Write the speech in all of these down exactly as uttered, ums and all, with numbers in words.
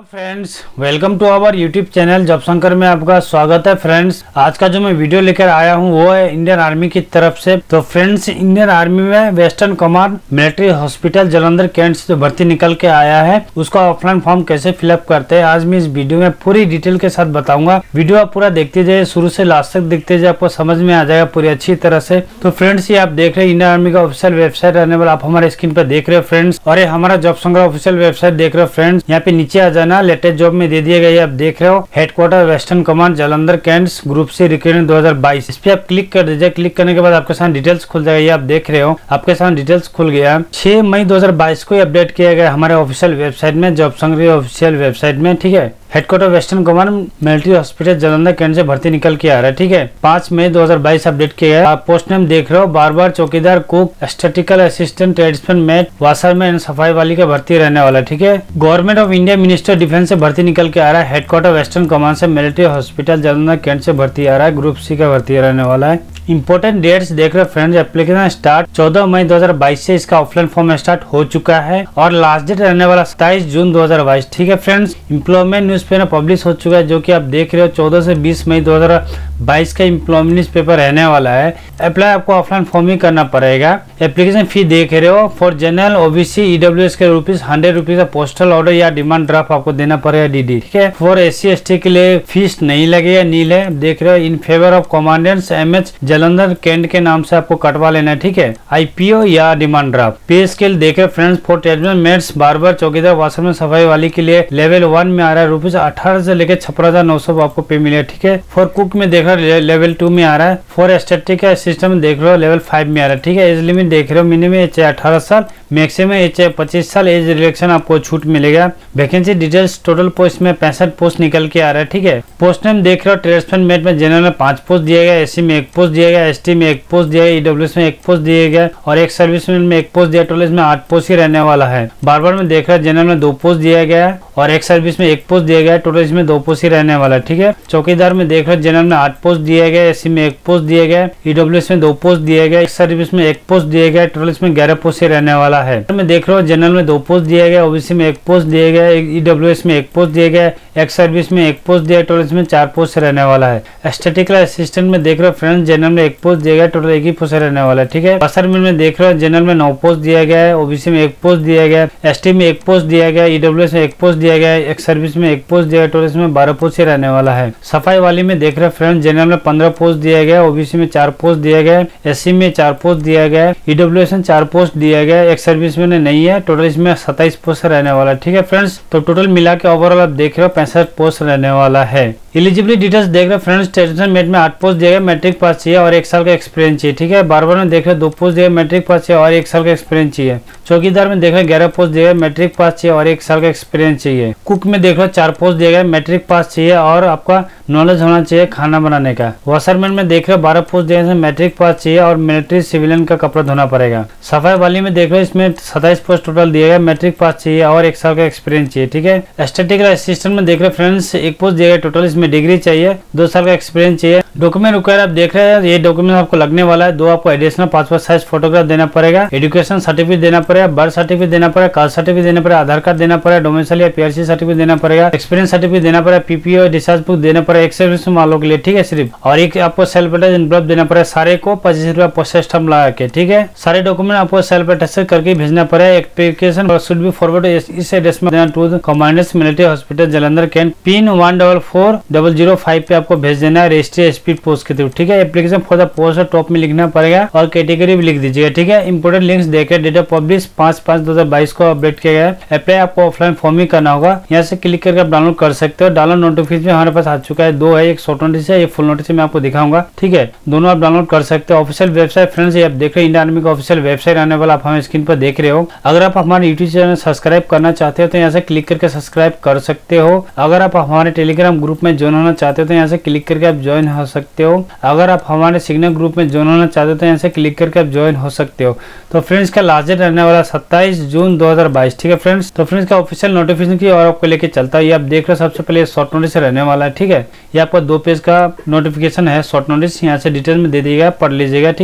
Friends, welcome to our YouTube channel job Shankar में आपका स्वागत है। फ्रेंड्स, आज का जो मैं वीडियो लेकर आया हूं वो है इंडियन आर्मी की तरफ से। तो फ्रेंड्स, इंडियन आर्मी में western command military hospital Jalandhar cantt से जो भर्ती निकल के आया है उसका ऑफलाइन फॉर्म कैसे फिलअप करते हैं आज मैं इस वीडियो में पूरी डिटेल के साथ बताऊंगा। वीडियो आप पूरा देखते जाइए, शुरू से लास्ट तक देखते जाइए, आपको समझ में आ जाएगा पूरी अच्छी तरह से। तो फ्रेंड्स, ये आप देख रहे हैं इंडियन आर्मी का ऑफिशियल वेबसाइट रहने वाला, आप हमारे स्क्रीन पर देख रहे हो फ्रेंड्स। और ये हमारा जॉब शंकर ऑफिशियल वेबसाइट देख रहे हो फ्रेंड्स। यहाँ पे नीचे आ जाना, लेटेस्ट जॉब में दे दिया गया, आप देख रहे हो headquarter western command Jalandhar cantts group C recruitment दो हज़ार बाईस। इस पे आप क्लिक कर दीजिए। क्लिक करने के बाद आपके सामने डिटेल्स खुल जाएगा। ये आप देख रहे हो आपके सामने डिटेल्स खुल गया। छह मई दो हज़ार बाईस को अपडेट किया गया हमारे ऑफिशियल वेबसाइट में, जॉब शंकर ऑफिशियल वेबसाइट में। ठीक है, headquarter western command military hospital Jalandhar cantt से भर्ती निकल के आ रहा है। ठीक है, पाँच मई दो हज़ार बाईस अपडेट किया गया। आप पोस्ट नेम देख रहे हो, बार बार चौकीदार, cook, statistical assistant, tradesman, mate, washerman, सफाई वाली का भर्ती रहने वाला है। ठीक है, government of India minister defence से भर्ती निकल के आ रहा है। हेडक्वार्टर वेस्टर्न कमांड से मिलिट्री हॉस्पिटल जालंधर कैंट से भर्ती आ रहा है, ग्रुप सी का भर्ती रहने वाला है। इंपोर्टेंट डेट्स देख रहे हो फ्रेंड्स, एप्लीकेशन स्टार्ट चौदह मई दो हज़ार बाईस से इसका ऑफलाइन फॉर्म स्टार्ट हो चुका है और लास्ट डेट रहने वाला सत्ताईस जून दो हज़ार बाईस। ठीक है फ्रेंड्स, एम्प्लॉयमेंट न्यूज़पेपर पब्लिश हो चुका है जो कि आप देख रहे हो चौदह से बीस मई दो हज़ार बाईस का एम्प्लॉयमेंट न्यूज़पेपर रहने वाला है। अप्लाई आपको ऑफलाइन फॉर्म ही करना पड़ेगा। एप्लीकेशन फी देख रहे हो, फॉर जनरल ओबीसी ईडब्ल्यूएस के रुपीज हंड्रेड रुपीज का पोस्टल ऑर्डर या डिमांड ड्राफ्ट आपको देना पड़ेगा डीडी। ठीक है, for S C S T के लिए फीस नहीं लगेगा, नील है। देख रहे हो, in favour of commandants M H Jalandhar cantt के नाम से आपको कटवा लेना है। ठीक है, आईपीओ या डिमांड ड्राफ्ट। पे स्केल देख रहे friends, for tradesman, mates, barber, चौकीदार, वाशरमैन, सफाई वाली के लिए लेवल वन में आ रहा है रुपीज अठारह से लेकर छप्पन हजार नौ सौ आपको पे मिलेगा। ठीक है, फॉर कुक में देख रहे हो लेवल टू में आ रहा है। फॉर स्टैटिक सिस्टम देख रहे हो लेवल फाइव में आ रहा है। ठीक है, एज लिमिट देख रहे हो, मिनिमम एज अठारह साल, मैक्सिमम एज पच्चीस साल, एज रिलेक्शन आपको छूट मिलेगा। वैकेंसी डिटेल्स, टोटल पोस्ट में पैंसठ पोस्ट निकल के आ रहा है। ठीक है, पोस्ट नेम देख रहे हो, ट्रेड्समैन मेट में जनरल में पांच पोस्ट दिया गया, एससी में एक पोस्ट दिया गया, एसटी में एक पोस्ट दिया गया, ईडब्ल्यूएस में एक पोस्ट दिया गया और एक सर्विसमैन में एक पोस्ट दिया। टोटल इसमें आठ पोस्ट ही रहने वाला है। बार्बर में देख रहे हो जनरल में दो पोस्ट दिया गया है और एक सर्विस में एक पोस्ट दिया गया है। टोटल इसमें दो पोस्ट ही रहने वाला है। ठीक है, चौकीदार में देख रहे हो जनरल में आठ पोस्ट दिया गया, एससी में एक पोस्ट दिया गया, ईडब्ल्यूएस में दो पोस्ट दिया गया, एक सर्विस में एक पोस्ट दिया गया। टोटल इसमें ग्यारह पोस्ट ही रहने वाला है। में देख रहे हो जनरल में दो पोस्ट दिया गया, ओबीसी में एक पोस्ट दिया गया, ईडब्ल्यूएस में एक पोस्ट दिया गया, एक सर्विस में एक पोस्ट दिया। टोटल इसमें चार पोस्ट रहने वाला है। स्टैटिकल असिस्टेंट में देख रहे हो फ्रेंड्स, जनरल में एक पोस्ट दिया गया, टोटल एक ही पोस्ट रहने वाला है। ठीक है, वाशरमैन में देख रहे हो जनरल में नौ पोस्ट दिया गया है, ओबीसी में एक पोस्ट दिया गया, एसटी में एक पोस्ट दिया गया, ईडब्ल्यूएस में एक पोस्ट दिया गया, एक सर्विस में एक पोस्ट दिया गया। टोटल इसमें बारह पोस्ट ही रहने वाला है। सफाई वाली में देख रहे हो फ्रेंड्स, जनरल में पंद्रह पोस्ट दिया गया, ओबीसी में चार पोस्ट दिया गया, एससी में चार पोस्ट दिया गया, ईडब्ल्यूएस में चार पोस्ट दिया गया, एक सर्विस में नहीं है। टोटल इसमें सत्ताईस पोस्ट रहने वाला है। ठीक है फ्रेंड्स, तो टोटल मिला के ओवरऑल आप देख रहे हो पैंसठ पोस्ट रहने वाला है। एलिजिबिलिटी डिटेल्स देख रहे हो फ्रेंड्स, ट्रेड्समैन मेट में आठ पोस्ट दिया गया, मैट्रिक पास चाहिए और एक साल का एक्सपीरियंस चाहिए। ठीक है, बार्बर में देख रहे हो दो पोस्ट दिया, मैट्रिक पास चाहिए और एक साल का एक्सपीरियंस चाहिए। चौकीदार में देख रहे हो ग्यारह पोस्ट दिया गया, मैट्रिक पास चाहिए और एक साल का एक्सपीरियंस चाहिए। कुक में देख रहे हो चार पोस्ट दिया गया, मैट्रिक पास चाहिए और आपका नॉलेज होना चाहिए खाना बनाने का। वाशरमैन में देख रहे हो बारह पोस्ट दिए गए, मैट्रिक पास चाहिए और मिलिट्री सिविलियन का कपड़ा धोना पड़ेगा। सफाई वाली में देख रहे हो इसमें सत्ताईस पोस्ट टोटल दिया गया, मैट्रिक पास चाहिए और एक साल का एक्सपीरियंस चाहिए। ठीक है, स्टैटिकल असिस्टेंट में देख रहे हो फ्रेंड्स, एक पोस्ट दिया गया, टोटल इसमें डिग्री चाहिए, दो साल का एक्सपीरियंस चाहिए। डॉक्यूमेंट रिक्वायर आप देख रहे हैं, ये डॉक्यूमेंट आपको लगने वाला है। दो आपको एडिशनल पासपोर्ट साइज फोटोग्राफ देना पड़ेगा, एजुकेशन सर्टिफिकेट देना पड़ेगा, बर्थ सर्टिफिकेट देना पड़ेगा, कास्ट सर्टिफिकेट देना पड़ेगा, आधार कार्ड देना पड़ेगा, डोमिसाइल या पीआरसी सर्टिफिकेट देना पड़ेगा, एक्सपीरियंस सर्टिफिकेट देना पड़ेगा, पीपीओ डिस्चार्ज बुक देना पड़ेगा एक सर्विस वालों के लिए। ठीक है, सिर्फ और एक आपको सेल्फ अटेस्ट एनवलप देना पड़ेगा, सारे को पच्चीस रुपया पोस्टेज स्टैम्प लगा के। ठीक है, सारे डॉक्यूमेंट आपको सेल्फ अटेस्ट करके भेजना पड़ेगा। एप्लीकेशन शुड बी फॉरवर्ड इस एड्रेस में to the commandants military hospital Jalandhar cantt, pin one double four double zero five पे आपको भेज देना है रजिस्ट्री स्पीड पोस्ट के थ्रू। ठीक है, application for the post top में लिखना पड़ेगा और कैटेगरी भी लिख दीजिएगा। ठीक है, इंपोर्टेंट लिंक्स देखें, डेट ऑफ पब्लिश पांच पाँच दो हजार बाईस को अपडेट किया गया है। अप्लाई आपको ऑफलाइन फॉर्म ही करना होगा, यहाँ से क्लिक करके आप डाउनलोड कर सकते हो। डाउनलोड नोटिफिकेशन हमारे पास आ चुका है, दो है, एक शॉर्ट नोटिस है, एक फुल नोटिस मैं आपको दिखाऊंगा। ठीक है, दोनों आप डाउनलोड कर सकते हो। ऑफिशियल वेबसाइट फ्रेंड्स, ये आप देख रहे हैं इंडियन आर्मी का ऑफिशियल वेबसाइट आने वाला, आप हमें स्क्रीन पर देख रहे हो। अगर आप हमारे यूट्यूब चैनल सब्सक्राइब करना चाहते हो तो यहाँ से क्लिक करके सब्सक्राइब कर सकते हो। अगर आप हमारे टेलीग्राम ग्रुप में ज्वाइन होना चाहते हो तो यहाँ से क्लिक करके आप ज्वाइन हो सकते हो। अगर आप हमारे सिग्नल ग्रुप में ज्वाइन होना चाहते हो तो यहाँ से क्लिक करके आप ज्वाइन हो सकते हो। तो फ्रेंड्स, का लास्ट डेट रहने वाला सत्ताईस जून दो हज़ार बाईस। ठीक है फ्रेंड्स, तो फ्रेंड्स का ऑफिशियल नोटिफिकेशन की और आपको लेके चलता है। ये आप देख रहे हो सबसे पहले शॉर्ट नोटिस रहने वाला है। ठीक है, ये आपका दो पेज का नोटिफिकेशन है, शॉर्ट नोटिस यहाँ से डिटेल में दे दिएगा, पढ़ लीजिएगा। ठीक है,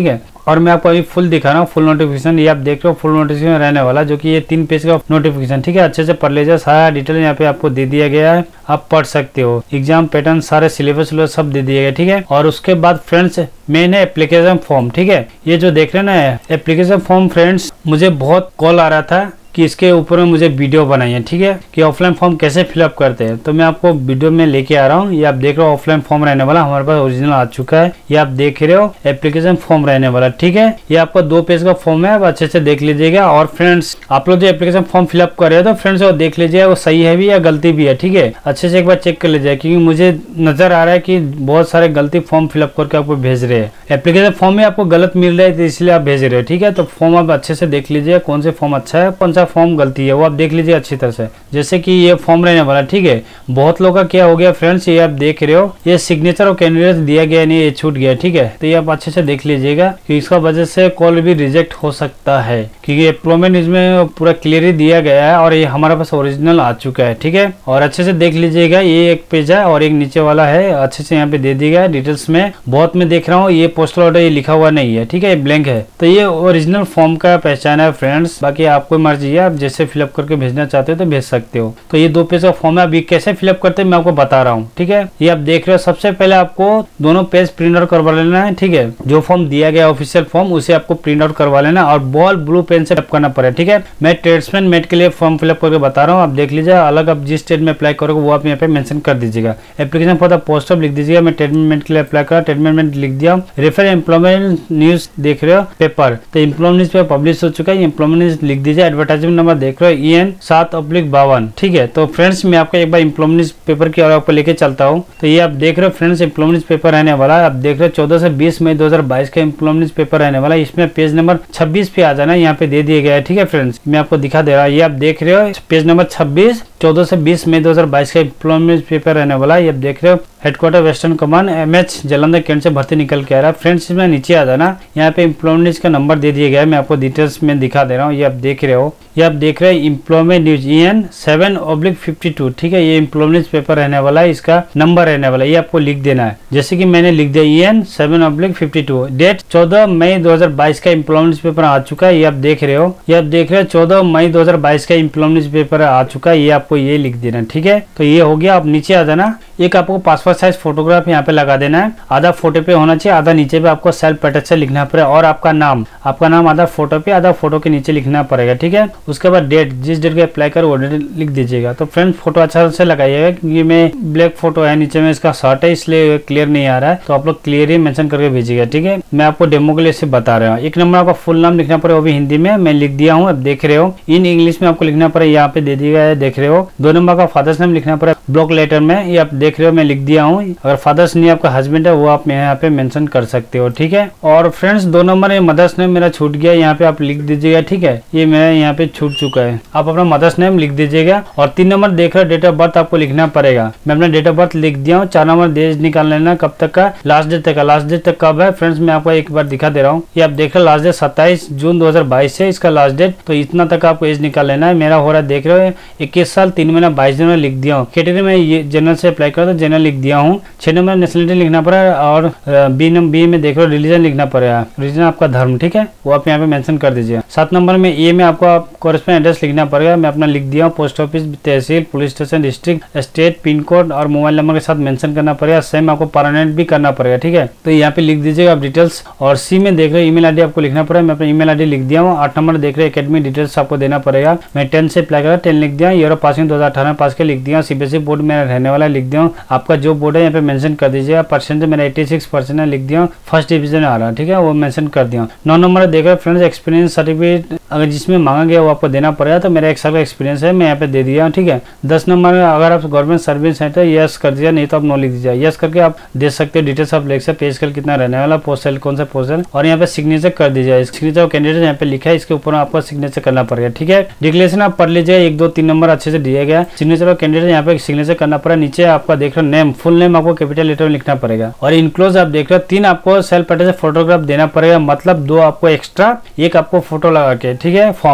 और मैं आपको अभी फुल दिखा रहा हूँ, फुल नोटिफिकेशन। ये आप देख रहे हो फुल नोटिफिकेशन रहने वाला, जो कि ये तीन पेज का नोटिफिकेशन, ठीक है। अच्छे से पढ़ लीजिए, सारा डिटेल यहाँ पे आपको दे दिया गया है, आप पढ़ सकते हो। एग्जाम पैटर्न सारे सिलेबस सब दे दिए गए, ठीक है। और उसके बाद फ्रेंड्स मेन है एप्लीकेशन फॉर्म, ठीक है। ये जो देख रहे हैं ना एप्लीकेशन फॉर्म फ्रेंड्स, मुझे बहुत कॉल आ रहा था कि इसके ऊपर में मुझे वीडियो बनाइए, ठीक है, कि ऑफलाइन फॉर्म कैसे फिलअप करते हैं। तो मैं आपको वीडियो में लेके आ रहा हूँ। ये आप देख रहे हो ऑफलाइन फॉर्म रहने वाला, हमारे पास ओरिजिनल आ चुका है। ये आप देख रहे हो एप्लीकेशन फॉर्म रहने वाला, ठीक है। ये आपका दो पेज का फॉर्म है, आप अच्छे से देख लीजिएगा। और फ्रेंड्स आप लोग जो एप्लीकेशन फॉर्म फिलअप कर रहे हो तो फ्रेंड्स वो देख लीजिएगा वो सही है भी या गलती भी है, ठीक है। अच्छे से एक बार चेक कर लीजिए, क्योंकि मुझे नजर आ रहा है कि बहुत सारे गलती फॉर्म फिलअप करके आपको भेज रहे हैं। एप्लीकेशन फॉर्म में आपको गलत मिल रहा है तो इसलिए आप भेज रहे हो, ठीक है। तो फॉर्म आप अच्छे से देख लीजिए कौन से फॉर्म अच्छा है, कौन सा फॉर्म गलती है, वो आप देख लीजिए अच्छी तरह से। जैसे कि ये फॉर्म रहने वाला, ठीक है। बहुत लोगों का क्या हो गया फ्रेंड्स, ये आप देख रहे हो ये सिग्नेचर और कैंडिडेट दिया गया नहीं, ये छूट गया, ठीक है। तो ये आप अच्छे से देख लीजिएगा कि इसका वजह से कॉल भी रिजेक्ट हो सकता है, क्योंकि एम्प्लॉयमेंट इसमें पूरा क्लियरली दिया गया है और ये हमारे पास ओरिजिनल आ चुका है, ठीक है। और अच्छे से देख लीजिएगा, ये एक पेज है और एक नीचे वाला है, अच्छे से यहाँ पे दे दिया गया डिटेल्स में। बहुत में देख रहा हूँ ये पोस्टल ऑर्डर ये लिखा हुआ नहीं है, ठीक है, ब्लैंक है। तो ये ओरिजिनल फॉर्म का पहचान है फ्रेंड्स। बाकी आपको मर्जी है, आप जैसे फिलअप करके भेजना चाहते हो तो भेज सकते हो। तो ये दो पेज का फॉर्म है, अभी कैसे फिलअप करते हैं मैं आपको बता रहा हूँ, ठीक है। ये आप देख रहे हो, सबसे पहले आपको दोनों पेज प्रिंट आउट करवा लेना है, ठीक है। जो फॉर्म दिया गया ऑफिशियल फॉर्म उसे आपको प्रिंट आउट करवा लेना और बॉल ब्लू पेन से फिलअप करना पड़ेगा, ठीक है। मैं ट्रेड्समैन मेट के लिए फॉर्म फिलअप करके बता रहा हूँ, आप देख लीजिए। अलग आप जिस स्टेट में अप्लाई करोगे वो आप यहाँ पे मेंशन कर दीजिएगा। Application for the post of लिख दीजिएगा, मैं ट्रेडमेंट के लिए अप्लाई करा, ट्रेडमेंट लिख दिया। रेफर एम्प्लॉयमेंट न्यूज देख रहे हो पेपर, तो एम्प्लॉयमेंट न्यूज पेपर पब्लिश हो चुका है, एम्प्लॉयमेंट न्यूज लिख दीजिए। एडवर्टाइजमेंट नंबर देख रहे हो ई एन सात ऑब्लिक बावन, ठीक है। तो फ्रेंड्स मैं आपको एक बार एम्प्लॉयमेंट पेपर की और आपको लेके चलता हूँ। तो ये आप देख रहे हो फ्रेंड्स एम्प्लॉयमेंट पेपर रहने वाला है, आप देख रहे हो चौदह से बीस मई दो हजार बाईस का एम्प्लॉयमेंट पेपर रहने वाला है। इसमें पेज नंबर छब्बीस पे आ जाना, यहाँ पे दे दिया गया है, ठीक है फ्रेंड्स। मैं आपको दिखा दे रहा हूँ, ये आप देख रहे हो पेज नंबर छब्बीस, चौदह से बीस मई दो हजार बाईस का एम्प्लॉयमेंट पेपर रहने वाला है। ये आप देख रहे हो headquarter western command M H Jalandhar cantt से भर्ती निकल के आ रहा है। फ्रेंड्स इसमें नीचे आ जाना, यहाँ पे एम्प्लॉयमेंट का नंबर दे दिया गया है, मैं आपको डिटेल्स में दिखा दे रहा हूँ। ये आप देख रहे हो, ये आप देख रहे हैं employment news E N seven oblique fifty two, ठीक है। ये एम्प्लॉयमेंट पेपर रहने वाला है, इसका नंबर रहने वाला है, ये आपको लिख देना है। जैसे कि मैंने लिख दिया E N seven oblique fifty two, date चौदह मई दो हजार बाईस का एम्प्लॉयमेंट पेपर आ चुका है। ये आप देख रहे हो, ये आप देख रहे हो चौदह मई दो हजार बाईस का एम्प्लॉयमेंट पेपर आ चुका है, ये आपको ये लिख देना, ठीक है। तो ये हो गया। आप नीचे आ जाना, एक आपको पासपोर्ट साइज फोटोग्राफ यहाँ पे लगा देना है, आधा फोटो पे होना चाहिए, आधा नीचे पे आपको सेल्फ अटेस्ट लिखना पड़ेगा। और आपका नाम आपका नाम आधा फोटो पे आधा फोटो के नीचे लिखना पड़ेगा, ठीक है। उसके बाद डेट, जिस डेट के अप्लाई करो वो डेट लिख दीजिएगा। तो फ्रेंड्स फोटो अच्छा से लगाइएगा, क्योंकि मैं ब्लैक फोटो है, नीचे में इसका शर्ट है इसलिए क्लियर नहीं आ रहा है, तो आप लोग क्लियर ही मेंशन करके भेजिएगा, ठीक है। मैं आपको डेमो के लिए इसे बता रहा हूँ। एक नंबर आपका फुल नाम लिखना पड़ेगा, वो भी हिंदी में, मैं लिख दिया हूँ, अब देख रहे हो। इन इंग्लिश में आपको लिखना पड़ेगा, यहाँ पे दे दिया गया है, देख रहे हो। दो नंबर का फादर्स नेम लिखना पड़ेगा ब्लॉक लेटर में, ये आप देख रहे हो, मैं लिख दिया हूँ। अगर फादर्स नहीं आपका हस्बैंड है वो आप यहाँ पे मेंशन कर सकते हो, ठीक है। और फ्रेंड्स दो नंबर ये मदर्स नेम मेरा छूट गया, यहाँ पे आप लिख दीजिएगा, ठीक है। ये मेरा यहाँ पे छूट चुका है, आप अपना मदर्स नेम लिख दीजिएगा। और तीन नंबर देख रहे हो डेट ऑफ बर्थ आपको लिखना पड़ेगा, मैं अपना डेट ऑफ बर्थ लिख दिया हूँ। चार नंबर डेज निकाल लेना, कब तक का, लास्ट डेट तक का। लास्ट डेट तक कब है फ्रेंड्स मैं आपको एक बार दिखा दे रहा हूँ। ये आप देख रहे हो लास्ट डेट सत्ताईस जून दो हजार बाईस है इसका लास्ट डेट, तो इतना तक आपको एज निकाल लेना है। मेरा हो रहा है देख रहे हो इक्कीस साल तीन महीना बाईस दिन में लिख दिया हूँ। कैटेगरी में ये जनरल से अप्लाई करो तो जनरल लिख दिया हूँ। छह नंबर नेशनलिटी लिखना पड़ेगा और बी नंबर बी में देख रहे हो रिलीजन लिखना पड़ेगा, रिलीजन आपका धर्म, ठीक है, वो आप यहाँ पे मेंशन कर दीजिए। सात नंबर में ए में आपको आप कॉरेस्पोंडेंट एड्रेस लिखना पड़ेगा, मैं अपना लिख दिया हूँ। पोस्ट ऑफिस, तहसील, police station, district, state, pin code और मोबाइल नंबर के साथ मेंशन करना पड़ेगा। सेम आपको परमानेंट भी करना पड़ेगा, ठीक है। तो यहाँ पे लिख दीजिएगा आप डिटेल्स। और सी में देख रहे हो ईमेल आईडी आपको लिखना पड़ेगा, मैं अपना ईमेल आईडी लिख दिया हूँ। आठ नंबर देख रहे हो एकेडमिक डिटेल्स आपको देना पड़ेगा, मैं टेन से अप्लाई करा, टेन लिख दिया। ईयर ऑफ पासिंग दो हजार अठारह पास के लिख दिया। सीबीएसई बोर्ड में रहने वाला लिख दिया। आपका जो बोर्ड है यहाँ पे मेंशन कर दीजिएगा। परसेंट मेरा छियासी परसेंट है लिख दिया, फर्स्ट डिवीजन आ रहा है, ठीक है, वो मेंशन कर दिया। नौ नंबर देख रहे हो फ्रेंड्स एक्सपीरियंस सर्टिफिकेट अगर जिसमें मांगा गया वो आपको देना पड़ेगा, तो मेरा एक साल का एक्सपीरियंस है मैं यहाँ पे दे दिया, ठीक है। दस नंबर में अगर आप गवर्नमेंट सर्विस है तो यस कर दिया, नहीं तो आप नो लिख दीजिए। यस करके आप दे सकते हो डिटेल्स आप लिख सकते, पे स्केल कितना रहने वाला, पोस्टल कौन सा पोस्टल, और यहाँ पे सिग्नेचर कर दीजिए। सिग्नेचर कैंडिडेट यहाँ पे लिखा है, इसके ऊपर आपको सिग्नेचर करना पड़ेगा, ठीक है। डिक्लेरेशन आप पढ़ लीजिए, एक दो तीन नंबर अच्छे से दिया गया। सिग्नेचर और कैंडिडेट यहाँ पे सिग्नेचर करना पड़ेगा। नीचे आपका देख रहे हो नेम, फुल नेम आपको कैपिटल लेटर में लिखना पड़ेगा। और इनक्लोज आप देख रहे हो तीन आपको सेल्फ अटेस्ट फोटोग्राफ देना पड़ेगा, मतलब दो आपको एक्स्ट्रा, एक आपको फोटो लगा के, ठीक है, फॉर्म में। ये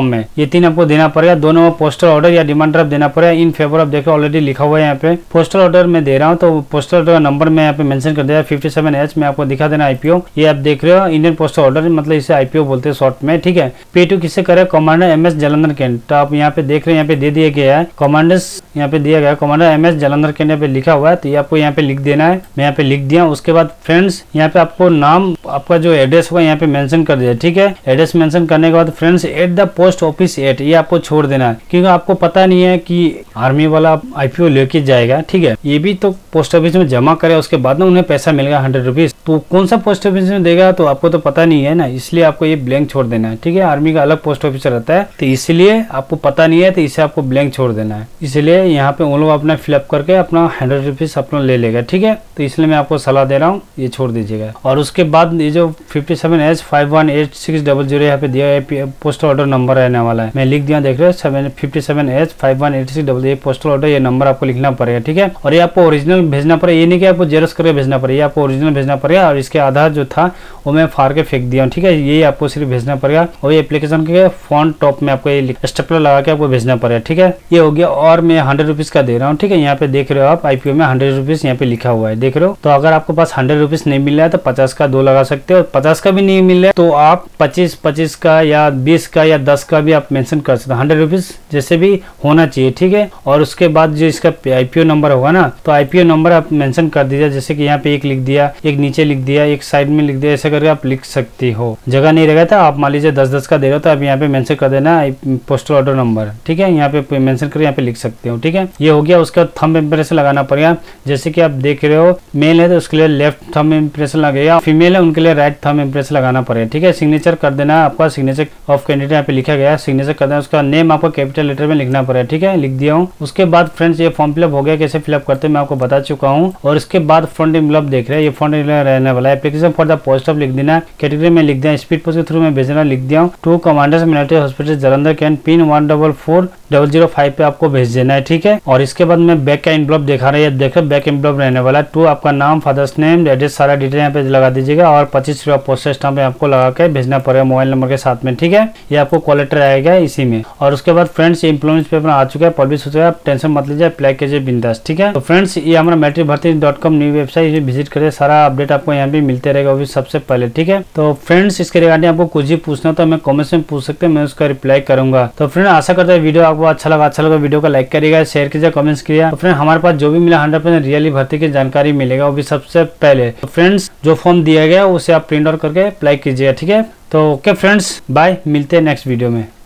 ये तीन आपको देना पड़ेगा। दो नंबर पोस्टल ऑर्डर या डिमांड ड्राफ्ट देना पड़ेगा इन फेवर ऑफ। देखो ऑलरेडी लिखा हुआ है यहाँ पे पोस्टल ऑर्डर में दे रहा हूँ, तो पोस्टल ऑर्डर का नंबर मैं यहाँ पे मेंशन कर दिया फिफ्टी सेवन एच में आपको दिखा देना आईपीओ। ये आप देख रहे हो इंडियन पोस्टल ऑर्डर, मतलब इसे आईपीओ बोलते हैं शॉर्ट में, ठीक है। पे टू किससे करे, commander M S Jalandhar cantt. तो आप यहाँ पे देख रहे हैं, यहाँ पे दे दिया गया है कमांडर्स, यहाँ पे दिया गया है commander M S Jalandhar cantt, यहाँ पे लिखा हुआ है। तो ये आपको यहाँ पे लिख देना है, मैं यहाँ पे लिख दिया। उसके बाद फ्रेंड्स यहाँ पे आपको नाम, आपका जो एड्रेस होगा यहाँ पे मेंशन कर दिया, ठीक है। एड्रेस मेंशन करने के बाद friends at the post office at, ये आपको छोड़ देना है, क्योंकि आपको पता नहीं है कि आर्मी वाला आईपीओ लेके जाएगा, ठीक है। ये भी तो पोस्ट ऑफिस में जमा करे, उसके बाद ना उन्हें पैसा मिलेगा हंड्रेड रुपीज। तो कौन सा पोस्ट ऑफिस में देगा तो आपको तो पता नहीं है ना, इसलिए आपको ये ब्लैंक छोड़ देना है, ठीक है। आर्मी का अलग पोस्ट ऑफिस रहता है, तो इसलिए आपको पता नहीं है, तो इसे आपको ब्लैंक छोड़ देना है। इसलिए यहाँ पे उन लोग अपना फिलअप करके अपना हंड्रेड रुपीज अपना ले लेगा, ठीक है। तो इसलिए मैं आपको सलाह दे रहा हूँ, ये छोड़ दीजिएगा। और उसके बाद ये जो fifty seven H five one eight six double zero यहाँ पे दिया है पोस्टल ऑर्डर नंबर रहने वाला है, मैं लिख दिया, देख रहे हो fifty seven H five one eight six double, ये पोस्टल ऑर्डर, ये नंबर आपको लिखना पड़ेगा, ठीक है। और ये आपको ओरिजिनल भेजना पड़ेगा, ये नहीं कि आपको जेरॉक्स करके भेजना पड़ेगा, ये आपको ओरिजिनल भेजना पड़ेगा। और इसके आधार जो था वो मैं फाड़ के फेंक दिया, ठीक है। ये आपको सिर्फ भेजना पड़ेगा, और ये एप्लीकेशन के फॉन्ट टॉप में आपको ये स्टेपलर लगा के आपको भेजना पड़ेगा, ठीक है। ये हो गया। और मैं हंड्रेड रुपीज का दे रहा हूँ, ठीक है। यहाँ पे देख रहे हो आप आईपीओ में हंड्रेड रुपीज यहाँ पे लिखा हुआ है, देख रहे हो। तो अगर आपको पास हंड्रेड रुपीज नहीं मिल रहा है तो पचास का दो लगा सकते हो, पचास का भी नहीं मिल रहा है तो आप पच्चीस पच्चीस का या बीस का या दस का भी आप मेंशन कर सकते हो, हंड्रेड रुपीज जैसे भी होना चाहिए, ठीक है। और उसके बाद जो इसका आईपीओ नंबर होगा ना, तो आईपीओ नंबर आप मेंशन कर दीजिए, जैसे कि यहाँ पे एक लिख दिया, एक नीचे लिख दिया, एक साइड में लिख दिया, ऐसे करके आप लिख सकती हो। जगह नहीं रहेगा तो आप मान लीजिए दस दस का दे रहे हो तो आप यहाँ पे मेंशन कर देना पोस्टल ऑर्डर नंबर, ठीक है। यहाँ पे मेंशन कर यहाँ पे लिख सकते हो, ठीक है। ये हो गया। उसका थंब इम्प्रेशन लगाना पड़ेगा, जैसे कि आप देख रहे हो मेल है तो उसके लिए लेफ्ट थंब इम्प्रेशन लगेगा, फीमेल है उनके लिए राइट थंब इम्प्रेशन लगाना पड़ेगा, ठीक है। सिग्नेचर कर देना है, आपका सिग्नेचर ऑफ कैंडिडेट यहाँ पे लिखा गया है, सिग्नेचर कर देना। उसका नेम आपको कैपिटल लेटर में लिखना पड़ेगा, ठीक है, लिख दिया हूँ। उसके बाद फ्रेंड्स ये फॉर्म फिलअप हो गया, कैसे फिलअप करते हैं मैं आपको बता चुका हूँ। और इसके बाद फ्रंट एनवलप देख रहे हैं, ये फ्रंट एनवलप रहने वाला है। Application for the post of लिख देना, कैटेगरी में लिख दिया, स्पीड पोस्ट के थ्रू में भेजना लिख दिया हूँ। To commanders military hospital Jalandhar cantt, pin one double four double zero five पे आपको भेज देना है, ठीक है। और इसके बाद मैं बैक का एनवलप दिखा रहा है, देख रहे बैक एनवलप रहने वाला है। टू आपका नाम, फादर्स नेम, एड्रेस, सारा डिटेल यहाँ पे लगा दीजिएगा, और पच्चीस रुपया पोस्टल स्टाम्प आपको लगा के भेजना पड़ेगा मोबाइल नंबर के साथ में, ठीक है। ये आपको कॉल लेटर आएगा इसी में। और उसके बाद फ्रेंड्स ये एम्प्लॉयमेंट पेपर आ चुका है, पब्लिश हो चुका है, आप टेंशन मत लीजिए, अप्लाई कीजिए बिंदास, ठीक है। तो फ्रेंड्स ये हमारा मैट्रिक भर्ती डॉट कॉम न्यू वेबसाइट, इसे विजिट करिए, सारा अपडेट आपको यहाँ पे मिलते रहेगा, वो भी सबसे पहले, ठीक है। तो फ्रेंड्स इसके रिगार्डिंग आपको कुछ भी पूछना तो मैं कमेंट्स में पूछ सकते हैं, मैं उसका रिप्लाई करूंगा। तो फ्रेंड आशा करता है वीडियो आपको अच्छा लगा, अच्छा लगा वीडियो को लाइक करिएगा, शेयर कीजिए, कमेंट्स कीजिए। तो फ्रेंड हमारे पास जो भी मिला हंड्रेड परसेंट रियली भर्ती की जानकारी मिलेगा, वो भी सबसे पहले। तो फ्रेंड्स जो फॉर्म दिया गया उसे आप प्रिंट आउट करके अप्लाई कीजिएगा, ठीक है। तो ओके फ्रेंड्स, बाय, मिलते हैं नेक्स्ट वीडियो में।